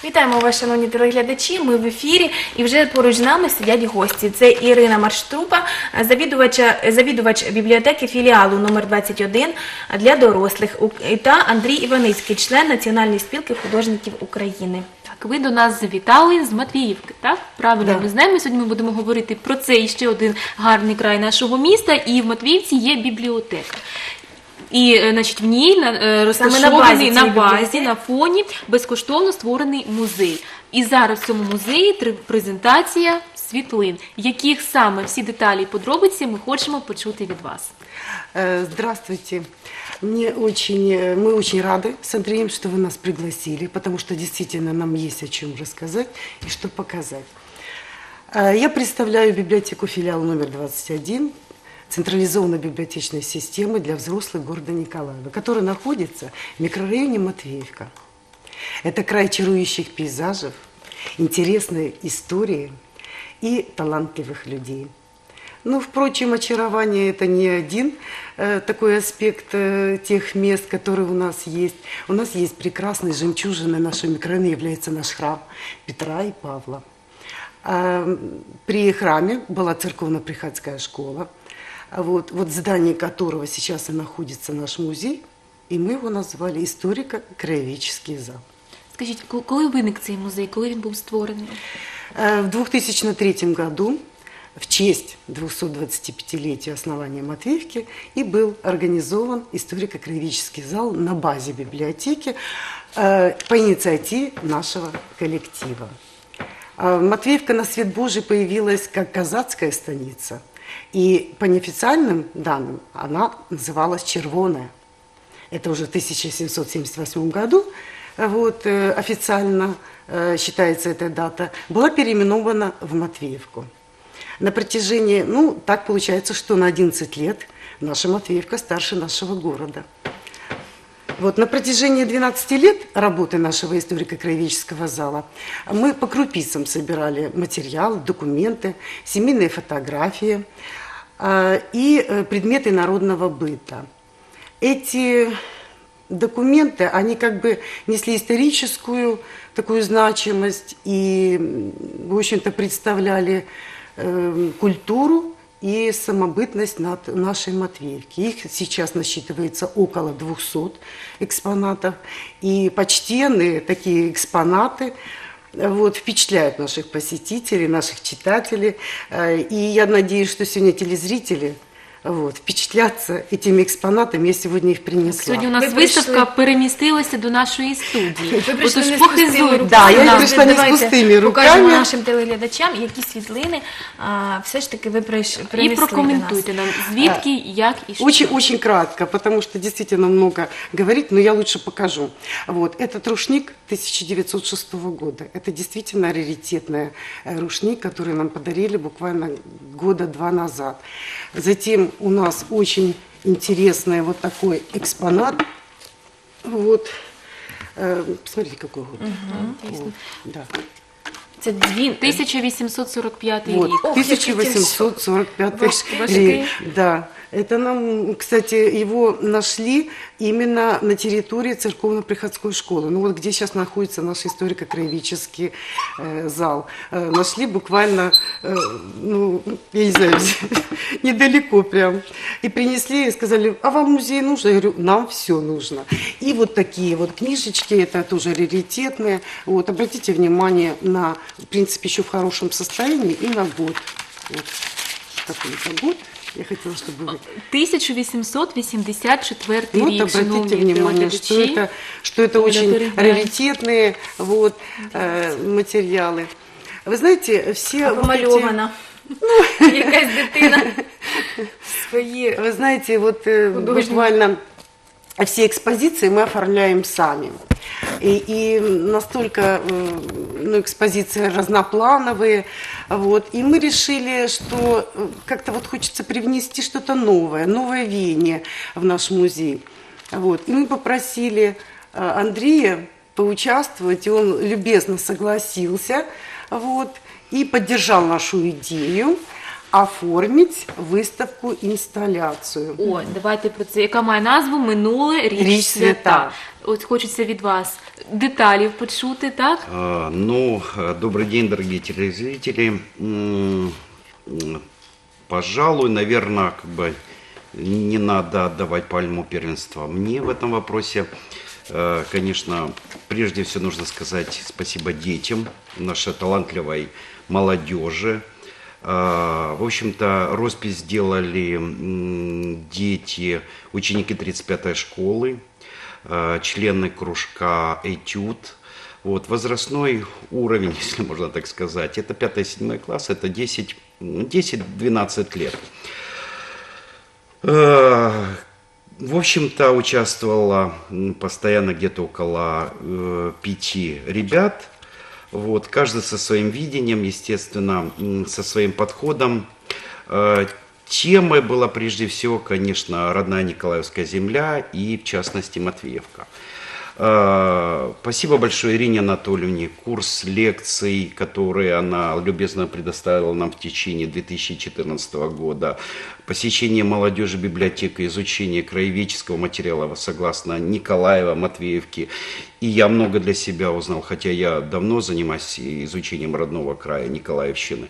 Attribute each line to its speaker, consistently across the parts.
Speaker 1: Вітаємо вас, шановні телеглядачі. Ми в ефірі і вже поруч з нами сидять гості. Це Ірина Марштрупа, завідувач бібліотеки філіалу номер 21 для дорослих, та Андрій Іваницький, член Національної спілки художників України.
Speaker 2: Так, ви до нас завітали з Матвіївки, так? Правильно,
Speaker 3: Да.
Speaker 2: ми знаємо. Сьогодні ми будемо говорити про це і ще один гарний край нашого міста. І в Матвіївці є бібліотека. І, значить, в ній розташований на базі, на фоні, безкоштовно створений музей. І зараз в цьому музеї презентація світлин. Яких саме всі деталі і подробиці ми хочемо почути від вас.
Speaker 3: Здравствуйте. Мы очень рады с Андреем, что вы нас пригласили, потому что действительно нам есть о чем рассказать и что показать. Я представляю библиотеку филиала номер 21 централизованной библиотечной системы для взрослых города Николаева, которая находится в микрорайоне Матвеевка. Это край чарующих пейзажей, интересной истории и талантливых людей. Ну, впрочем, очарование – это не один такой аспект тех мест, которые у нас есть. У нас есть прекрасные жемчужины нашего микрорайона, является наш храм Петра и Павла. При храме была церковно-приходская школа, вот здание которого сейчас и находится наш музей, и мы его назвали историко-краеведческий зал.
Speaker 2: Скажіть, коли виник цей музей, коли він був створений?
Speaker 3: В 2003 году, в честь 225-летия основания Матвеевки, и был организован историко-краеведческий зал на базе библиотеки по инициативе нашего коллектива. Матвеевка на свет Божий появилась как казацкая станица, и по неофициальным данным она называлась Червоная. Это уже в 1778 году официально считается эта дата, была переименована в Матвеевку. На протяжении, так получается, что на 11 лет наша Матвеевка старше нашего города. На протяжении 12 лет работы нашего историко-краеведческого зала мы по крупицам собирали материалы, документы, семейные фотографии и предметы народного быта. Эти документы, они как бы несли историческую такую значимость и, в общем-то, представляли культуру и самобытность нашей Матвеевки. Их сейчас насчитывается около 200 экспонатов. И почтенные такие экспонаты впечатляют наших посетителей, наших читателей. И я надеюсь, что сегодня телезрители впечатлятся этими экспонатами. Я сегодня их принесла.
Speaker 2: Сьогодні у нас виставка перемістилася до нашої студії.
Speaker 1: Ви прийшли не з
Speaker 2: Отож,
Speaker 1: пустими руками.
Speaker 3: Да, я прийшла не з пустими
Speaker 1: Покажемо
Speaker 3: руками.
Speaker 1: нашим телеглядачам, які світлини все ж таки ви принесли
Speaker 2: І
Speaker 1: до нас.
Speaker 2: прокоментуйте нам, звідки, як і що.
Speaker 3: Очень кратко, потому что действительно много говорить, но я лучше покажу. Этот рушник 1906 года. Это действительно раритетный рушник, который нам подарили буквально года 2 назад. Затем у нас очень интересный такой экспонат. Посмотрите, какой год. Да.
Speaker 2: Це 1845 рік.
Speaker 3: 1845
Speaker 1: Важкий.
Speaker 3: рік. Да. Это нам, кстати, его нашли именно на территории церковно-приходской школы. Где сейчас находится наш историко-краеведческий зал. Нашли буквально, я не знаю, недалеко прям. И принесли, и сказали, а вам музей нужно? Я говорю, нам все нужно. И такие книжечки, это тоже раритетные. Обратите внимание на, в принципе, еще в хорошем состоянии и на год. Такой-то год. Я хотела, чтобы вы...
Speaker 2: 1884 рік,
Speaker 3: обратите
Speaker 2: шановні
Speaker 3: внимание,
Speaker 2: телеглядачі.
Speaker 3: что это очень раритетные материалы. Вы знаете, все...
Speaker 1: Помальована. Якась дитина свої.
Speaker 3: Вы знаете, буквально все экспозиции мы оформляем сами. И настолько экспозиции разноплановые. И мы решили, что как-то хочется привнести что-то новое веяние в наш музей. И мы попросили Андрея поучаствовать, и он любезно согласился и поддержал нашу идею. оформить выставку-инсталляцию.
Speaker 2: О, давайте про це. Яка має назву «Минуле. Річ свята». От хочеться від вас деталів почути, так?
Speaker 4: Добрый день, дорогие телезрители. Пожалуй, наверное, не надо отдавать пальму первенства мне в этом вопросе. Конечно, прежде всего нужно сказать спасибо детям, нашей талантливой молодежи. В общем-то, роспись сделали дети, ученики 35-й школы, члены кружка «Этюд». Вот, возрастной уровень, если можно так сказать, это 5-7 класс, это 10-12 лет. В общем-то, участвовало постоянно где-то около 5 ребят. Вот, каждый со своим видением, естественно, со своим подходом. Темой была прежде всего, конечно, родная Николаевская земля и, в частности, Матвеевка. Спасибо большое Ирине Анатольевне. Курс лекций, который она любезно предоставила нам в течение 2014 года. Посещение молодежи библиотеки, изучение краеведческого материала согласно Николаева, Матвеевки. И я много для себя узнал, хотя я давно занимаюсь изучением родного края Николаевщины.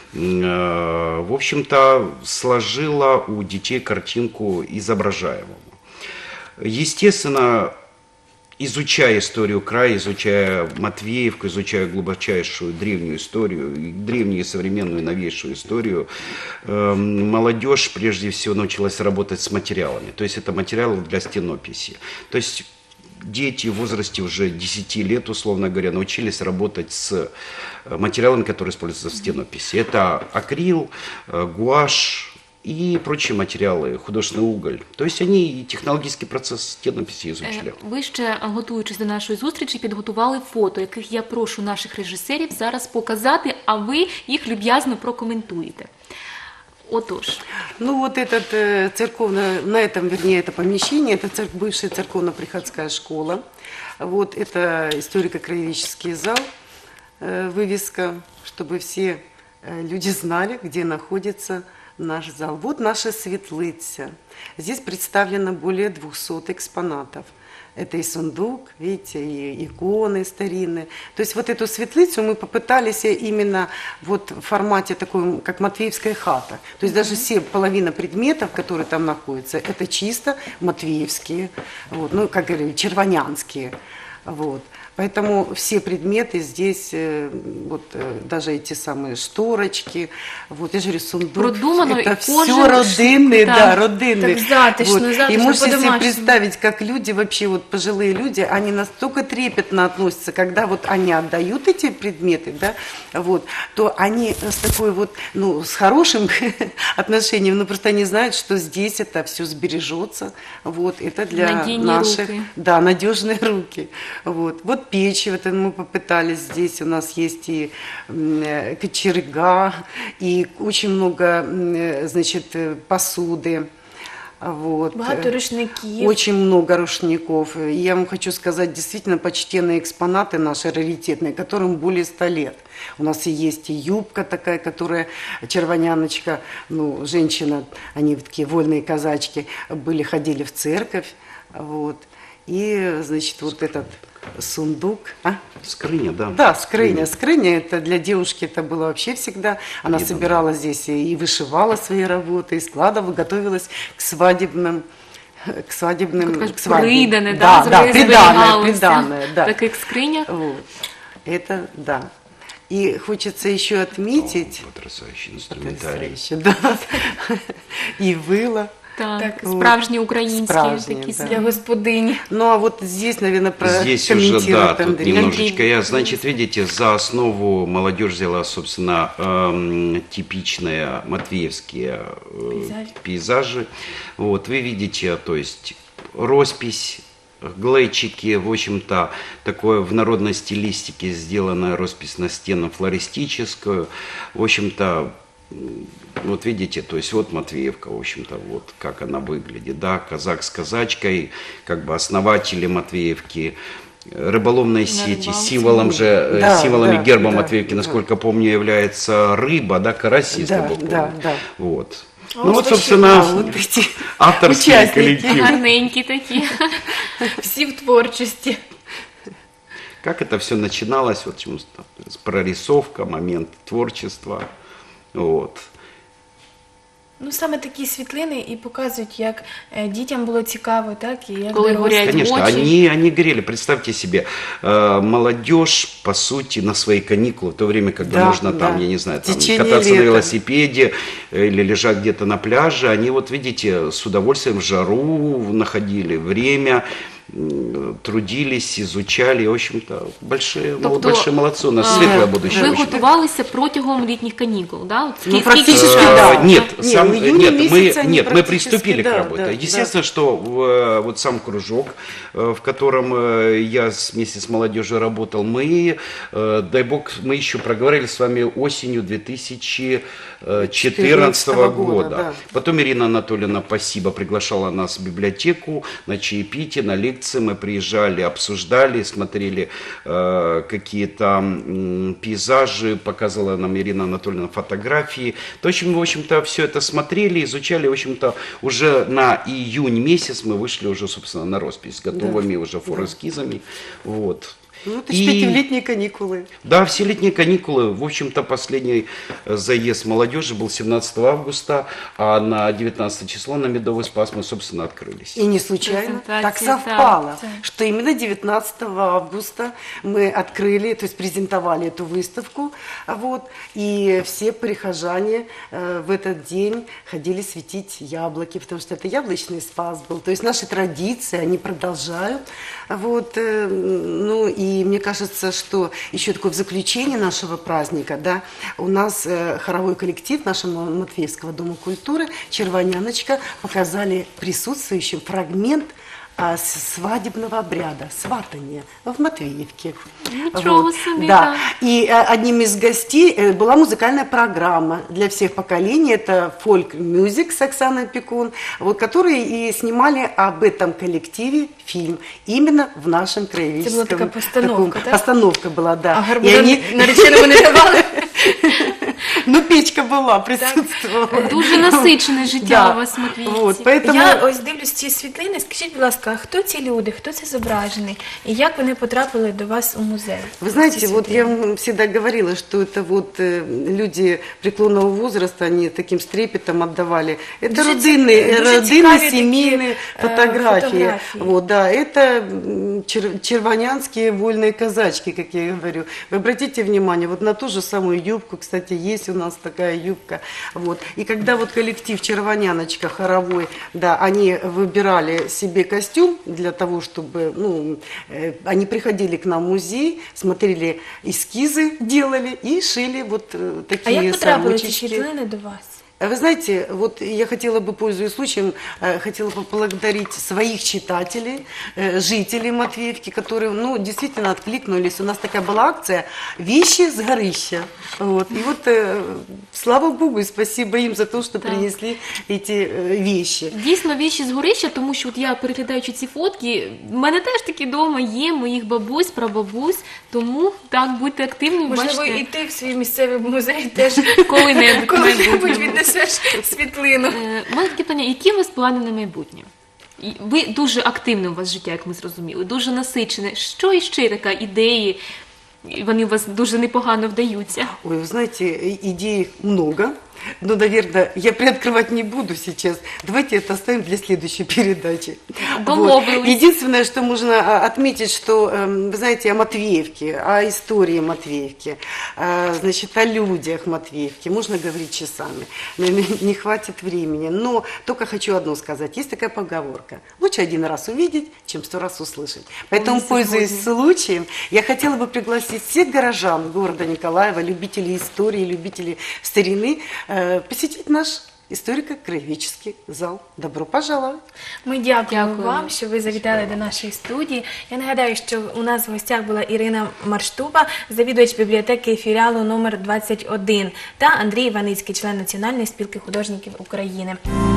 Speaker 4: В общем-то, сложила у детей картинку изображаемого. Естественно, изучая историю края, изучая Матвеевку, изучая глубочайшую древнюю историю, древнюю, современную, новейшую историю, молодежь прежде всего научилась работать с материалами. То есть это материалы для стенописи. То есть дети в возрасте уже 10 лет, условно говоря, научились работать с материалами, которые используются в стенописи. Это акрил, гуашь и прочие материалы, художественный уголь. То есть они и технологический процесс стенописи изучили.
Speaker 2: Ви ще, готуючись до нашої зустрічі, підготували фото, яких я прошу наших режисерів зараз показати, а ви їх люб'язно прокоментуєте. Отож.
Speaker 3: Ну вот этот на этом, вернее, это помещение, это бывшая церковно-приходская школа. Вот это историко-краеведческий зал, вывеска, чтобы все люди знали, где находится наш зал. Вот наша светлица. Здесь представлено более 200 экспонатов. Это и сундук, видите, и иконы старинные. То есть вот эту светлицу мы попытались именно вот в формате такой, как Матвеевская хата. То есть даже все половина предметов, которые там находятся, это чисто матвеевские, вот, ну, как говорили, червонянские. Вот. Поэтому все предметы здесь, вот даже эти самые шторочки, вот я же говорю, сундук,
Speaker 2: Продумано,
Speaker 3: это
Speaker 2: и
Speaker 3: все
Speaker 2: кожа,
Speaker 3: родинные,
Speaker 2: да.
Speaker 3: да, родинные.
Speaker 1: Так затишно,
Speaker 3: Вот.
Speaker 1: затишно,
Speaker 3: И можете себе
Speaker 1: по-домашнему.
Speaker 3: представить, как люди, вообще вот пожилые люди, они настолько трепетно относятся, когда вот они отдают эти предметы, да, вот, то они с такой вот, ну, с хорошим отношением, ну, просто они знают, что здесь это все сбережется, вот, это для
Speaker 2: Надежные
Speaker 3: наших,
Speaker 2: руки.
Speaker 3: да, надежные руки, вот печи, вот мы попытались здесь, у нас есть и кочерга, и очень много, значит, посуды. Вот.
Speaker 1: Багато рушників.
Speaker 3: Очень много рушников. И я вам хочу сказать, действительно почтенные экспонаты наши раритетные, которым более 100 лет. У нас и есть и юбка такая, которая червоняночка, ну, женщина, они такие вольные казачки, ходили в церковь. Вот. И, значит, вот этот сундук.
Speaker 4: Скрыня, да.
Speaker 3: Да, скрыня. Скрыня, это для девушки это было вообще всегда. Она собирала здесь и вышивала свои работы, и складывала, готовилась к свадебным, к свадьбе.
Speaker 2: Придане,
Speaker 3: Да,
Speaker 2: зберігалося.
Speaker 3: приданое, да.
Speaker 2: Так як скриня.
Speaker 3: Вот. Это, да. И хочется еще отметить...
Speaker 4: Потрясающий инструментарий.
Speaker 3: Потрясающе, да. И выло.
Speaker 2: Так,
Speaker 3: вот.
Speaker 2: справжні українські
Speaker 3: Справжні,
Speaker 2: такі
Speaker 3: да.
Speaker 1: Для господині.
Speaker 3: Ну, а вот здесь, наверное,
Speaker 4: Здесь уже, да,
Speaker 3: прокомментирует
Speaker 4: тут
Speaker 3: Андрей.
Speaker 4: немножечко. Значит, видите, за основу молодежь взяла, собственно, типичные матвеевские пейзажи. Вот, вы видите, то есть роспись, глейчики, в общем-то, такое в народной стилистике сделанная роспись на стенах флористическую. В общем-то, вот видите, то есть вот Матвеевка, в общем-то, вот как она выглядит, да, казак с казачкой, как бы основатели Матвеевки. рыболовной сети.
Speaker 2: рыбалке.
Speaker 4: Символом же,
Speaker 3: Да,
Speaker 4: символами
Speaker 3: да,
Speaker 4: герба
Speaker 3: да,
Speaker 4: Матвеевки,
Speaker 3: да.
Speaker 4: насколько помню, является рыба, да, карась, если
Speaker 3: Да,
Speaker 4: Бог помнит.
Speaker 3: да, да.
Speaker 4: Вот.
Speaker 1: А
Speaker 4: Ну
Speaker 1: вот
Speaker 4: вот,
Speaker 1: вообще,
Speaker 4: собственно,
Speaker 3: вот эти
Speaker 4: авторский
Speaker 3: участники.
Speaker 4: коллектив.
Speaker 2: Гарненькі такі.
Speaker 1: Всі в творчості.
Speaker 4: Как это все начиналось, вот прорисовка, момент творчества, вот.
Speaker 1: Ну, саме такі світлини і показують, як дітям було цікаво, так, і як
Speaker 2: Коли
Speaker 1: дорослим.
Speaker 2: горять
Speaker 4: Конечно,
Speaker 2: очи.
Speaker 4: они горели. Представьте себе, молодежь, по сути, на свои каникулы, в то время, когда
Speaker 3: Да,
Speaker 4: можно там,
Speaker 3: да.
Speaker 4: я не знаю,
Speaker 3: В
Speaker 4: там,
Speaker 3: течение
Speaker 4: кататься на
Speaker 3: лета.
Speaker 4: велосипеде или лежать где-то на пляже, они вот, видите, с удовольствием в жару находили время, трудились, изучали, и, в общем-то, большие,
Speaker 2: Тобто,
Speaker 4: большие молодцы, у нас светлое будущее.
Speaker 2: Ви
Speaker 4: очень.
Speaker 2: готувалися протягом літніх канікул, да? От
Speaker 3: Ну,
Speaker 2: скільки
Speaker 3: практически
Speaker 2: часу?
Speaker 3: да.
Speaker 4: Нет,
Speaker 3: Не,
Speaker 4: сам,
Speaker 3: в июне
Speaker 4: нет,
Speaker 3: месяце они
Speaker 4: мы
Speaker 3: практически,
Speaker 4: приступили к
Speaker 3: да,
Speaker 4: работе.
Speaker 3: да,
Speaker 4: Естественно, что вот сам кружок, в котором я вместе с молодежью работал, мы, дай бог, мы еще проговорили с вами осенью 2014 года.
Speaker 3: Да.
Speaker 4: Потом Ирина Анатольевна, спасибо, приглашала нас в библиотеку на чаепитие, на лекции. Мы приезжали, обсуждали, смотрели какие-то пейзажи, показывала нам Ирина Анатольевна фотографии. То, в общем-то, все это смотрели, изучали. В общем-то, уже на июнь месяц мы вышли уже, собственно, на роспись с готовыми уже форескизами. Вот.
Speaker 3: Ну, это ж пятилетние каникулы.
Speaker 4: Да, все летние каникулы. В общем-то, последний заезд молодежи был 17 августа, а на 19 число на Медовый Спас мы, собственно, открылись.
Speaker 3: И не случайно
Speaker 2: Презентация,
Speaker 3: так совпало,
Speaker 2: да.
Speaker 3: что именно 19 августа мы открыли, то есть презентовали эту выставку, вот, и все прихожане в этот день ходили светить яблоки, потому что это яблочный спас был. То есть наши традиции, они продолжают. Вот, ну и мне кажется, что еще такое в заключение нашего праздника, да, у нас хоровой коллектив нашего Матвеевского дома культуры «Червоняночка» показали присутствующим фрагмент свадебного обряда, сватания в Матвеевке.
Speaker 2: Ничего себе,
Speaker 3: Да.
Speaker 2: да.
Speaker 3: И одним из гостей была музыкальная программа для всех поколений. Это фольк-мюзик с Оксаной Пекун, вот, которые и снимали об этом коллективе фильм именно в нашем краеведческом.
Speaker 1: Это была такая постановка, да?
Speaker 3: Постановка была, да.
Speaker 1: А
Speaker 3: И
Speaker 1: гарбуза
Speaker 3: они-
Speaker 1: нареченому не давали?
Speaker 3: Ну, печка была, присутствовала.
Speaker 2: Дуже насичене життя
Speaker 3: Да.
Speaker 2: у вас, Матвійці.
Speaker 3: Вот, поэтому...
Speaker 1: Я ось дивлюсь ці світлини. Скажіть, будь ласка, хто ці люди, хто це зображений? І як вони потрапили до вас у музей?
Speaker 3: Вы знаете,
Speaker 1: Ці
Speaker 3: вот
Speaker 1: світлини.
Speaker 3: я вам всегда говорила, что это вот люди преклонного возраста, они таким с трепетом отдавали. Это
Speaker 1: Дуже
Speaker 3: родинные,
Speaker 1: цікаві такі,
Speaker 3: семейные фотографии.
Speaker 1: фотографії.
Speaker 3: Вот, да, это червонянские вольные казачки, как я и говорю. Вы обратите внимание, вот на ту же самую юбку, кстати, есть у нас такая юбка. Вот. И когда вот коллектив «Червоняночка» хоровой, да, они выбирали себе костюм для того, чтобы, ну, они приходили к нам в музей, смотрели эскизы, делали и шили вот
Speaker 1: А
Speaker 3: такие
Speaker 1: як потрапили ці
Speaker 3: сорочечки.
Speaker 1: світлини до вас?
Speaker 3: Вы знаете, вот я хотела бы, пользуясь случаем, хотела бы поблагодарить своих читателей, жителей Матвеевки, которые, ну, действительно откликнулись. У нас такая была акция «Вещи с горища». Вот. И вот слава Богу и спасибо им за то, что
Speaker 2: Да.
Speaker 3: принесли эти вещи.
Speaker 2: Дійсно, віші з горища, тому що от я, переглядаючи ці фотки, в мене теж такі вдома є, моїх бабусь, прабабусь, тому так, будьте активні,
Speaker 1: Можливо,
Speaker 2: бачите,
Speaker 1: і ти в свій місцевий музей теж
Speaker 2: коли-небудь.
Speaker 1: коли-небудь віднесеш світлину.
Speaker 2: У мене таке питання, які у вас плани на майбутнє? І ви дуже активне у вас життя, як ми зрозуміли, дуже насичене. Що іще така ідеї? І вони у вас дуже непогано вдаються.
Speaker 3: Ой, вы знаете, идей много. Но, наверное, я приоткрывать не буду сейчас. Давайте это оставим для следующей передачи.
Speaker 2: Домовились.
Speaker 3: Единственное, что можно отметить, что, вы знаете, о Матвеевке, о истории Матвеевки, значит, о людях Матвеевки можно говорить часами. Не хватит времени. Но только хочу одно сказать. Есть такая поговорка. Лучше один раз увидеть, чем 100 раз услышать. Поэтому, пользуясь случаем, я хотела бы пригласить всех горожан города Николаева, любителей истории, любителей старины, посетить наш историко-краеведческий зал. Добро пожаловать!
Speaker 1: Ми дякуємо
Speaker 2: Дякую.
Speaker 1: вам, що ви завітали до нашої студії. Я нагадаю, що у нас в гостях була Ірина Марштупа, завідувач бібліотеки філіалу номер 21, та Андрій Іваницький, член Національної спілки художників України.